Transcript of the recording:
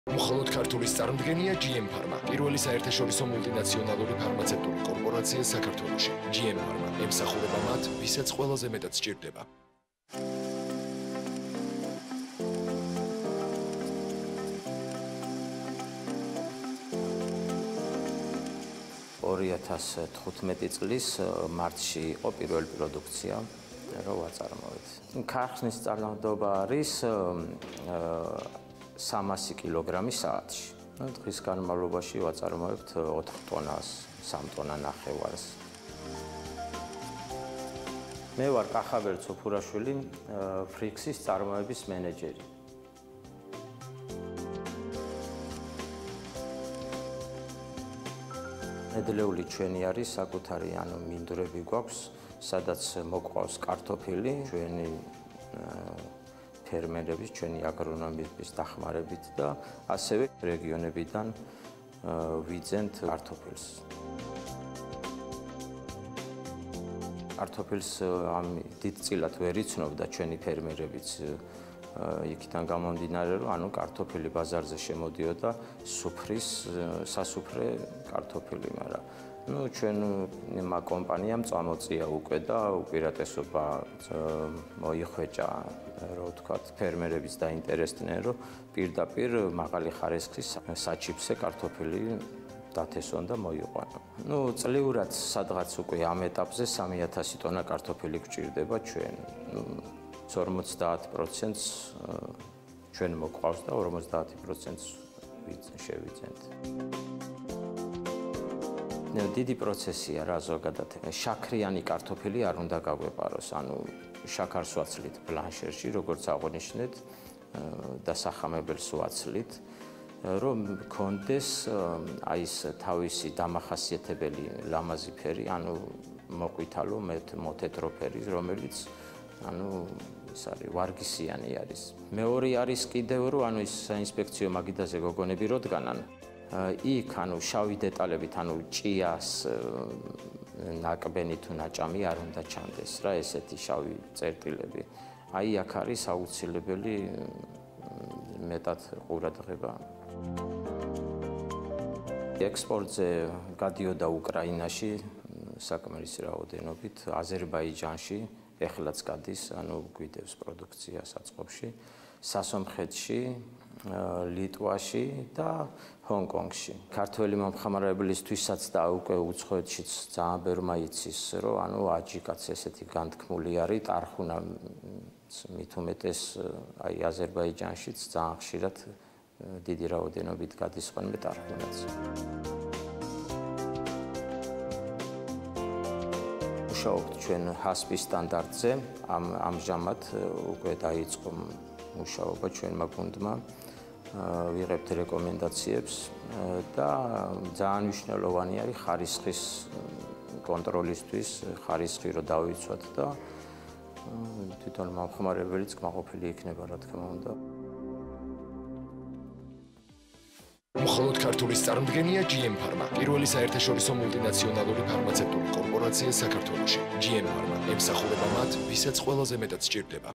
მხოლოდ ქართულის წარმოდგენია GM Pharma, პირველი საერთაშორისო მულტინაციონალური ფარმაცევტული კორპორაცია საქართველოში. GM Pharma ემსახურება მათ, ვისაც ყველაზე მეტად სჭირდება. წლის მარტში იყო პირველი პროდუქცია, რომ ვაწარმოეთ. ქარხნის წარმოება არის 300 კილოგრამი საათში. დღის განმავლობაში ვაწარმოებთ 4 ტონას, 3 ტონა ნახევარს. მე ვარ კახაბერ ცოფურაშვილი, ფრიქსის წარმოების მენეჯერი. ნედლეული ჩვენი არის საკუთარი, მინდვრები გვაქვს, სადაც მოყვავს კარტოფილი, ჩვენი ფერმერების, ჩვენი აგრონომების დახმარებით და ასევე რეგიონებიდან ვიძენთ კარტოფილს. კარტოფილს დიდწილად ვერ იცნობდა ჩვენი ფერმერებიც. იქიდან გამომდინარე, რომ კარტოფილი ბაზარზე შემოდიოდა სასუფრე კარტოფილი, მაგრამ ჩვენმა კომპანიამ წამოწია უკვე და უპირატესობა მოიხვეჭა, რომ ვთქვათ, ფერმერების დაინტერესდნენ, რომ პირდაპირ მაღალი ხარისხის საჩიფსე კარტოფილი დათესონ და მოიყვანო. წლიურად სადღაც უკვე ამ ეტაპზე 3000 ტონა კარტოფილი გვჭირდება ჩვენ. 50%-ს ჩვენ მოყვავს და 50%-ს შევიძენთ. დიდი პროცესია რა ზოგადად. შაქრიანი კარტოფილი არ უნდა გაგვეპაროს, შაქარს ვაცლით ბლანშერში, როგორც აღვნიშნეთ, და სახამებელს ვაცლით, რომ გქონდეს ის თავისი დამახასიათებელი ლამაზი ფერი, მოყვითალო, მოთეთრო ფერი, რომელიც ეს არის ვარგისიანი არის. მეორე არის კიდევ, რომ ის საინსპექციო მაგიდაზე გოგონები როდგანან, იქ შავი დეტალებით, ჭიას ნაკბენი თუ ნაჭამი არ უნდა ჩანდეს რა, ესეთი შავი წერტილები. აქ არის აუცილებელი მეტად ყურადღება. ექსპორტზე გადიოდა უკრაინაში საკმარისი რაოდენობით, აზერბაიჯანში ეხლაც გადის, გვიდევს პროდუქცია საწყობში, სასომხეთში, ლიტვაში და ჰონკონგში. ქართველი მომხმარებლისთვისაც და უკვე უცხოეთშიც ძალიან ბევრმა იცის, რომ აჯიკაც ესეთი განთქმული არის, ტარხუნა მით უმეტეს აზერბაიჯანშიც ძალიან ხშირად დიდი რაოდენობით გადის ხოლმე ტარხუნაც. მუშაობთ ჩვენ HACCP სტანდარტზე, ამჟამად უკვე დაიწყო მუშაობა ჩვენმა გუნდმა, ვიღებთ რეკომენდაციებს და ძალიან მნიშვნელოვანი არის ხარისხის კონტროლისთვის, ხარისხი რომ დავიცვათ და თვითონ მომხმარებელიც კმაყოფილი იქნება, რა თქმა უნდა. მხოლოდ ქართულის წარმოდგენია GM Pharma, პირველი საერთაშორისო მულტინაციონალური ფარმაცევტული კორპორაცია საქართველოში. GM Pharma ემსახურება მათ, ვისაც ყველაზე მეტად სჭირდება.